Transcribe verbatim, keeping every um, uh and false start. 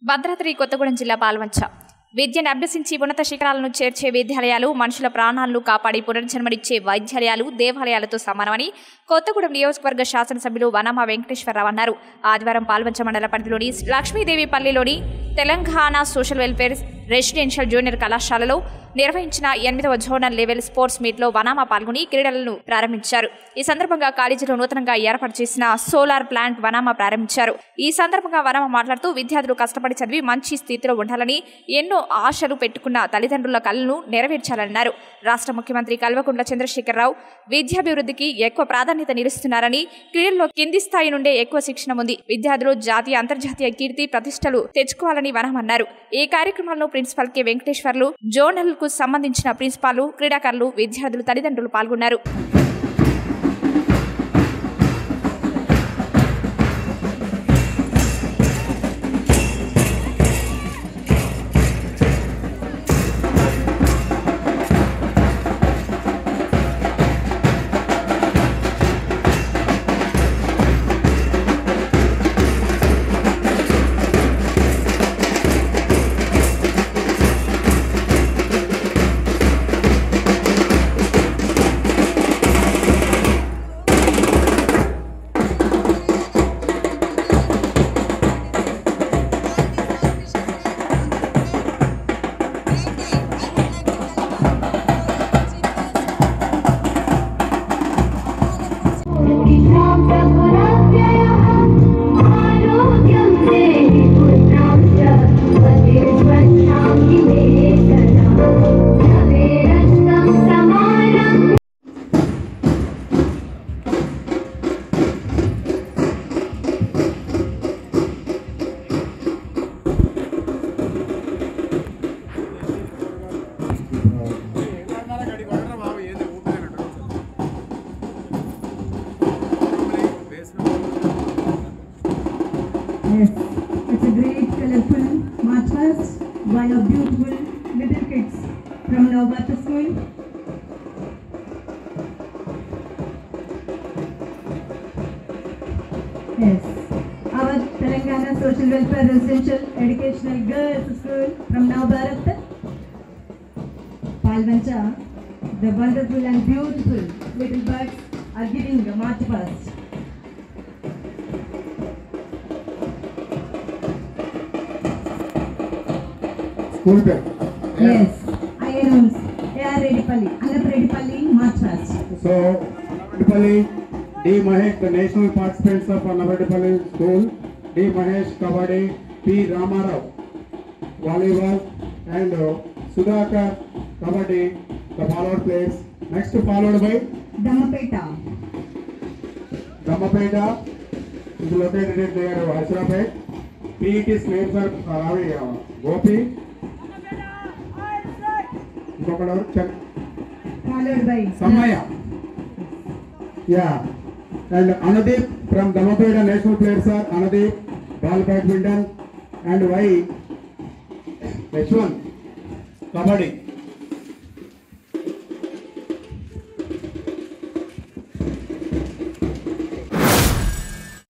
భద్రాద్రి కొత్తగూడెం జిల్లా పాల్వంచ విద్యను అభ్యసించి ఉన్నత శిఖరాలను చేర్చే విద్యాలయాలు మనుషుల ప్రాణాలను కాపాడి పునర్జన్మనిచ్చే వైద్యాలయాలు దేవాలయాలతో సమానమని కొత్తగూడెం నియోజకవర్గ శాసనసభ్యులు వనమ వెంకటేశ్వరరావు అన్నారు. ఆదివారం పాల్వంచ మండల పరిధిలోని లక్ష్మీదేవి పల్లిలోని Telangana social welfare residential junior కళాశాలలో నిర్వహించిన ఎనిమిదవ జోనల్ లెవెల్ స్పోర్ట్స్ మీట్ లో వనామ పాల్గొని క్రీడలను ప్రారంభించారు. ఈ సందర్భంగా కాలేజీలో నూతనంగా ఏర్పాటు చేసిన సోలార్ ప్లాంట్ వనామ ప్రారంభించారు. ఈ సందర్భంగా వనామ మాట్లాడుతూ విద్యార్థులు కష్టపడి చదివి మంచి స్థితిలో ఉండాలని, ఎన్నో ఆశలు పెట్టుకున్న తల్లిదండ్రుల కలను నెరవేర్చాలన్నారు. రాష్ట్ర ముఖ్యమంత్రి కల్వకుంట్ల చంద్రశేఖరరావు విద్యాభివృద్ధికి ఎక్కువ ప్రాధాన్యత నిలుస్తున్నారని, క్రీడల్లో కింది స్థాయి నుండే ఎక్కువ శిక్షణ ఉంది, విద్యార్థులు జాతీయ అంతర్జాతీయ కీర్తి ప్రతిష్టలు తెచ్చుకోవాలని వనామ అన్నారు. ఈ కార్యక్రమంలో ప్రిన్సిపల్ కె వెంకటేశ్వర్లు, జోనల్ కు సంబంధించిన ప్రిన్సిపాల్, క్రీడాకారులు, విద్యార్థులు తల్లిదండ్రులు పాల్గొన్నారు. Yes, it's a great colorful march past by our beautiful little kids from NAVANEETH school. Yes, our Telangana Social Welfare Residential Educational Girls School from NAVANEETH. Palvancha, the wonderful and beautiful little birds are giving the march past. School bell. Yes, I announce A R Redipalli, Andhra Redipalli march past. So, Redipalli, D. Mahesh, the national participants of Andhra Redipalli School, D. Mahesh, Kabaddi, P. Ramarao, Volleyball, and uh, Sudhakar, Kabaddi, the followed players. Next followed by Dammapeta. Dammapeta is located at their Ashrapet. P. It is names are Ravi, uh, Gopi. Followed by Samaya. Yeah. And Anadeep from Dammapeta national players are Anadeep, ball badminton, and Y. H one, Kabaddi.